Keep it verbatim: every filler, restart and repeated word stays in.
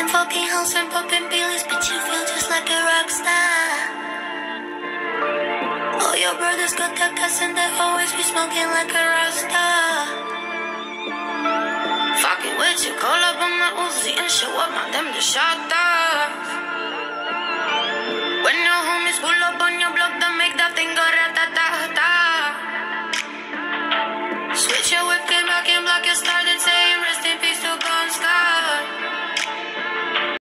Them fucking hoes and popping pills, but you feel just like a rock star. All your brothers got that gas and they always be smoking like a rasta. Fucking with you, call up on my Uzi and show up, my them the shot down.